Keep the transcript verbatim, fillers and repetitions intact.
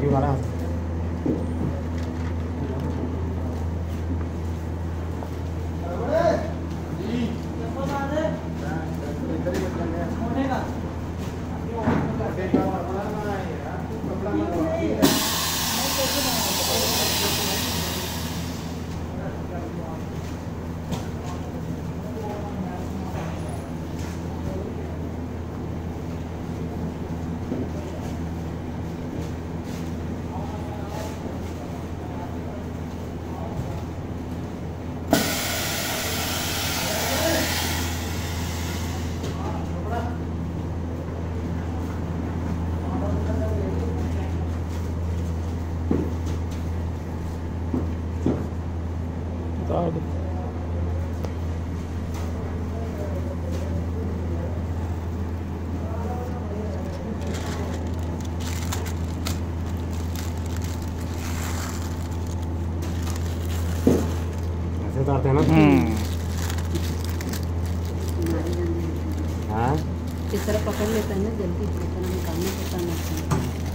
वाला उतार दो। ऐसे उतारते हैं ना। हाँ इस तरह पकड़ लेता है ना, जल्दी निकालना पड़ता है।